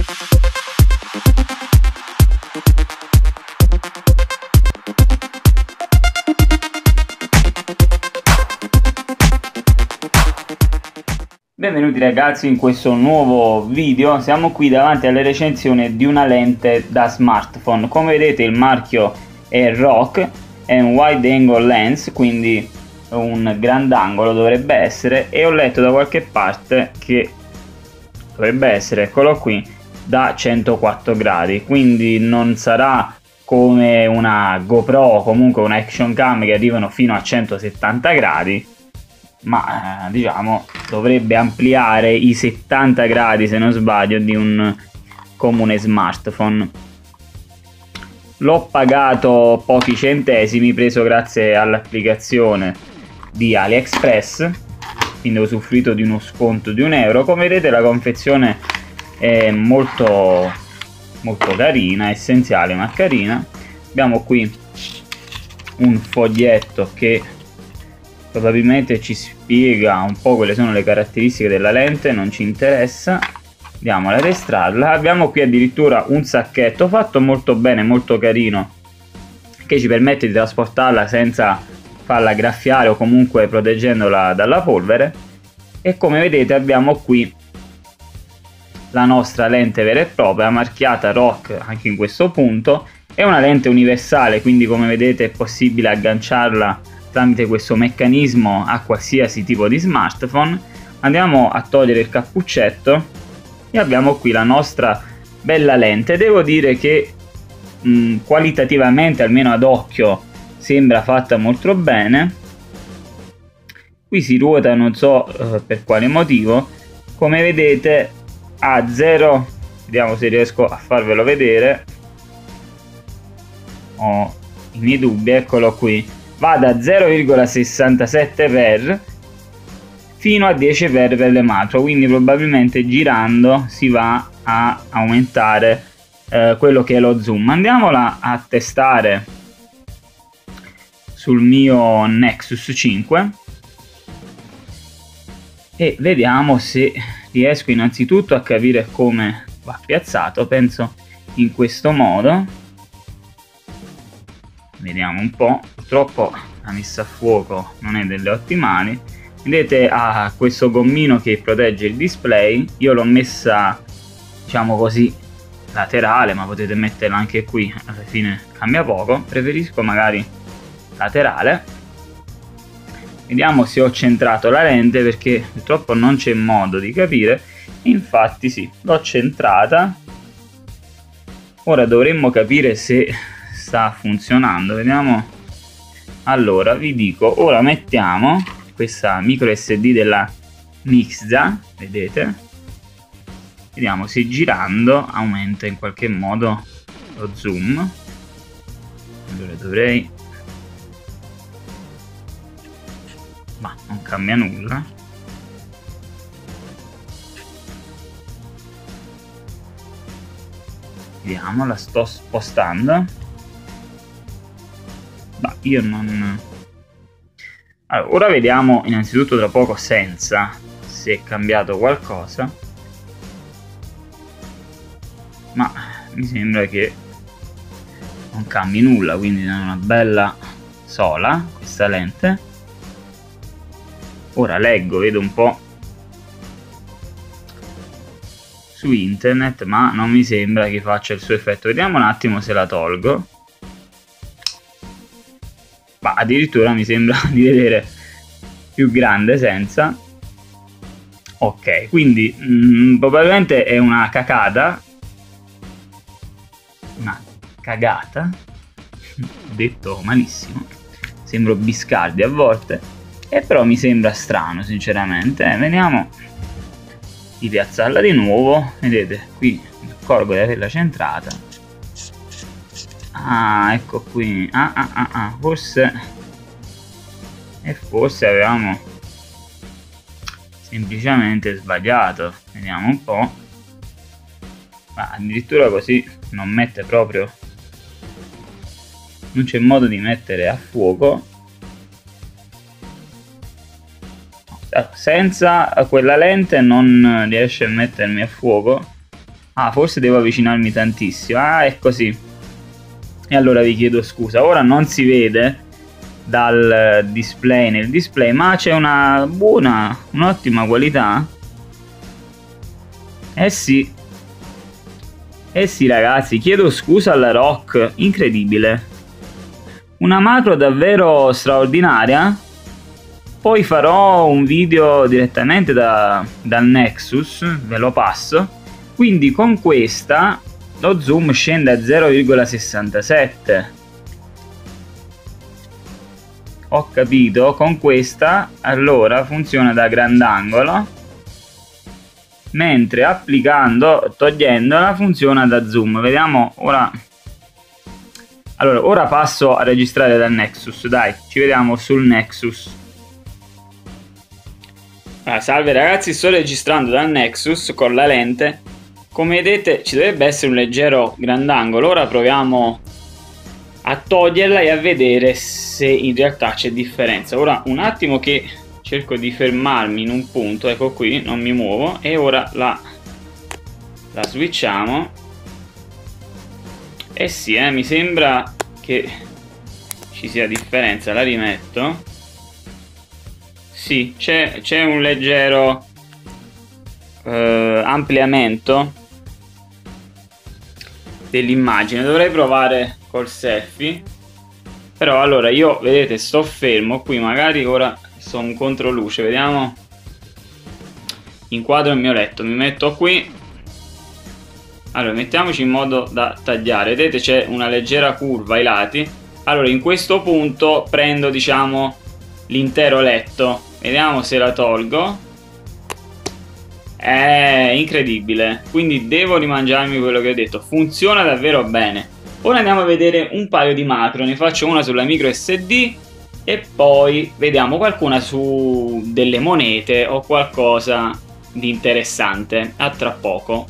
Benvenuti ragazzi in questo nuovo video. Siamo qui davanti alla recensione di una lente da smartphone. Come vedete il marchio è ROC, è un wide angle lens, quindi un grandangolo dovrebbe essere, e ho letto da qualche parte che dovrebbe essere, eccolo qui, da 104 gradi, quindi non sarà come una GoPro o comunque una action cam che arrivano fino a 170 gradi, ma diciamo dovrebbe ampliare i 70 gradi, se non sbaglio, di un comune smartphone. L'ho pagato pochi centesimi, preso grazie all'applicazione di AliExpress, quindi ho usufruito di uno sconto di €1. Come vedete la confezione è molto carina, essenziale ma carina. Abbiamo qui un foglietto che probabilmente ci spiega un po' quali sono le caratteristiche della lente, non ci interessa. Andiamo ad estrarla. Abbiamo qui addirittura un sacchetto fatto molto bene, molto carino, che ci permette di trasportarla senza farla graffiare o comunque proteggendola dalla polvere. E come vedete abbiamo qui la nostra lente vera e propria, marchiata ROC anche in questo punto. È una lente universale, quindi come vedete è possibile agganciarla tramite questo meccanismo a qualsiasi tipo di smartphone. Andiamo a togliere il cappuccetto e abbiamo qui la nostra bella lente. Devo dire che qualitativamente, almeno ad occhio, sembra fatta molto bene. Qui si ruota, non so per quale motivo. Come vedete ha zero, vediamo se riesco a farvelo vedere, ho i miei dubbi, eccolo qui. Va da 0,67 per fino a 10 per le macro, quindi probabilmente girando si va a aumentare quello che è lo zoom. Andiamola a testare sul mio Nexus 5 e vediamo se riesco innanzitutto a capire come va piazzato. Penso in questo modo. Vediamo un po'. Purtroppo la messa a fuoco non è delle ottimali. Vedete ha questo gommino che protegge il display. Io l'ho messa, diciamo così, laterale, ma potete metterla anche qui, alla fine cambia poco. Preferisco magari laterale. Vediamo se ho centrato la lente, perché purtroppo non c'è modo di capire. Infatti sì, l'ho centrata. Ora dovremmo capire se sta funzionando. Vediamo. Allora vi dico, ora mettiamo questa micro SD della Nixza, vedete, vediamo se girando aumenta in qualche modo lo zoom. Allora dovrei, ma non cambia nulla. Vediamo, la sto spostando. Ma io non... Allora, ora vediamo innanzitutto tra poco senza, se è cambiato qualcosa, ma mi sembra che non cambi nulla, quindi è una bella sola questa lente. Ora leggo, vedo un po' su internet, ma non mi sembra che faccia il suo effetto. Vediamo un attimo se la tolgo. Ma addirittura mi sembra di vedere più grande senza. Ok, quindi probabilmente è una cacata, una cagata, detto malissimo, sembro Biscardi a volte, e però mi sembra strano sinceramente. Vediamo di piazzarla di nuovo. Vedete, qui mi accorgo di averla centrata. Ah, ecco qui. Forse avevamo semplicemente sbagliato. Vediamo un po'. Ma addirittura così non mette proprio, non c'è modo di mettere a fuoco. Senza quella lente non riesce a mettermi a fuoco Ah, forse devo avvicinarmi tantissimo. Ah, è così. E allora vi chiedo scusa. Ora non si vede dal display nel display, ma c'è una buona, un'ottima qualità. Eh sì. Eh sì ragazzi, chiedo scusa alla Rock, incredibile. Una macro davvero straordinaria. Poi farò un video direttamente dal Nexus, ve lo passo. Quindi con questa lo zoom scende a 0,67. Ho capito, con questa allora funziona da grandangolo, mentre applicando, togliendola, funziona da zoom. Vediamo ora. Allora, ora passo a registrare dal Nexus, dai, ci vediamo sul Nexus. Salve ragazzi, sto registrando dal Nexus con la lente. Come vedete ci dovrebbe essere un leggero grandangolo. Ora proviamo a toglierla e a vedere se in realtà c'è differenza. Ora un attimo che cerco di fermarmi in un punto, ecco qui, non mi muovo, e ora la switchiamo. Eh sì, mi sembra che ci sia differenza, la rimetto. Sì, c'è un leggero ampliamento dell'immagine. Dovrei provare col selfie, però allora io, vedete, sto fermo qui, magari ora sono un controluce, vediamo, inquadro il mio letto, mi metto qui. Allora mettiamoci in modo da tagliare, vedete c'è una leggera curva ai lati. Allora in questo punto prendo, diciamo, l'intero letto, vediamo se la tolgo. È incredibile, quindi devo rimangiarmi quello che ho detto, funziona davvero bene. Ora andiamo a vedere un paio di macro, ne faccio una sulla micro SD e poi vediamo qualcuna su delle monete o qualcosa di interessante. A tra poco.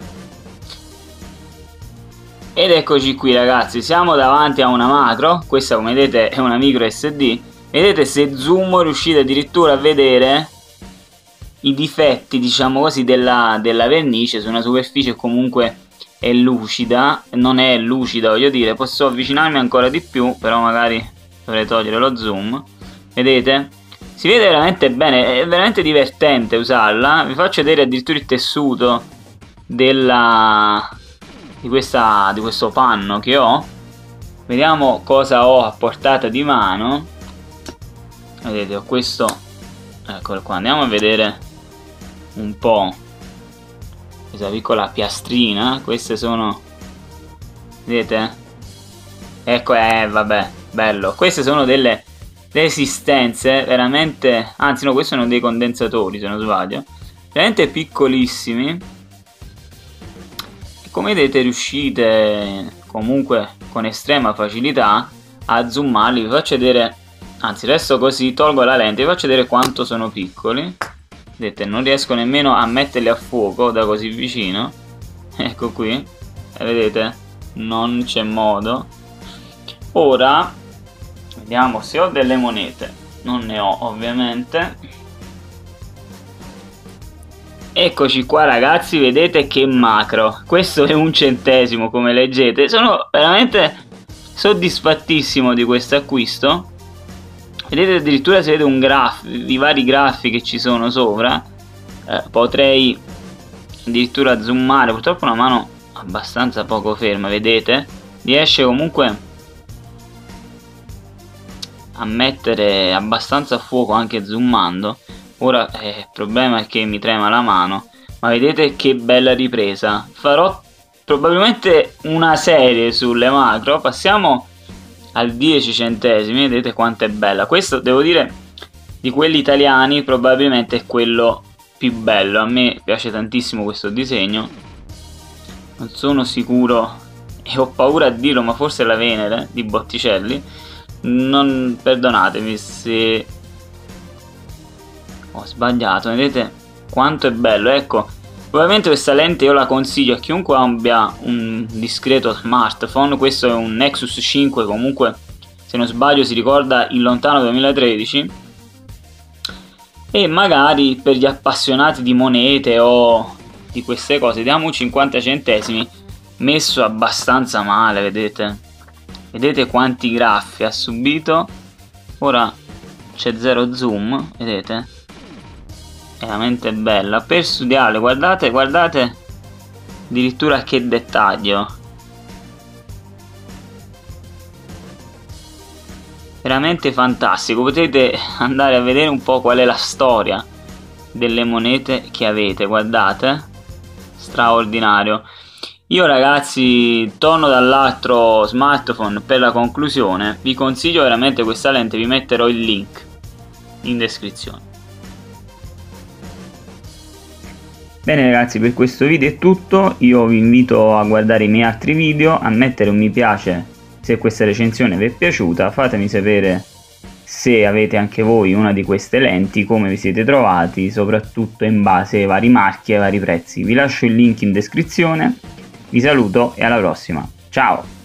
Ed eccoci qui ragazzi, siamo davanti a una macro, questa come vedete è una micro SD. Vedete, se zoom riuscite addirittura a vedere i difetti, diciamo così, della vernice su una superficie comunque è lucida, non è lucida voglio dire. Posso avvicinarmi ancora di più, però magari dovrei togliere lo zoom. Vedete? Si vede veramente bene, è veramente divertente usarla. Vi faccio vedere addirittura il tessuto di questo panno che ho. Vediamo cosa ho a portata di mano. Vedete, ho questo, eccolo qua, andiamo a vedere un po' questa piccola piastrina. Queste sono, vedete? Ecco, vabbè, bello. Queste sono delle resistenze veramente, anzi no, questi sono dei condensatori se non sbaglio, veramente piccolissimi. E come vedete riuscite comunque con estrema facilità a zoomarli. Vi faccio vedere, anzi resto così, tolgo la lente, vi faccio vedere quanto sono piccoli. Vedete, non riesco nemmeno a metterli a fuoco da così vicino. Ecco qui, vedete, non c'è modo. Ora vediamo se ho delle monete. Non ne ho ovviamente. Eccoci qua ragazzi, vedete che macro. Questo è 1 centesimo come leggete. Sono veramente soddisfattissimo di questo acquisto. Vedete, addirittura si vede i vari grafi che ci sono sopra. Potrei addirittura zoomare, purtroppo una mano abbastanza poco ferma, vedete? Riesce comunque a mettere abbastanza a fuoco anche zoomando. Ora il problema è che mi trema la mano, ma vedete che bella ripresa. Farò probabilmente una serie sulle macro. Passiamo al 10 centesimi, vedete quanto è bella. Questo devo dire, di quelli italiani probabilmente è quello più bello. A me piace tantissimo questo disegno. Non sono sicuro e ho paura a dirlo, ma forse è la Venere di Botticelli. Non perdonatemi se ho sbagliato. Vedete quanto è bello. Ecco, probabilmente questa lente io la consiglio a chiunque abbia un discreto smartphone. Questo è un Nexus 5, comunque se non sbaglio si ricorda il lontano 2013. E magari per gli appassionati di monete o di queste cose. Diamo 50 centesimi, messo abbastanza male, vedete? Vedete quanti graffi ha subito? Ora c'è zero zoom, vedete? È veramente bella. Per studiare, guardate, guardate addirittura che dettaglio. Veramente fantastico. Potete andare a vedere un po' qual è la storia delle monete che avete, guardate, straordinario. Io ragazzi torno dall'altro smartphone per la conclusione. Vi consiglio veramente questa lente, vi metterò il link in descrizione. Bene ragazzi, per questo video è tutto. Io vi invito a guardare i miei altri video, a mettere un mi piace se questa recensione vi è piaciuta. Fatemi sapere se avete anche voi una di queste lenti, come vi siete trovati, soprattutto in base ai vari marchi e ai vari prezzi. Vi lascio il link in descrizione, vi saluto e alla prossima, ciao!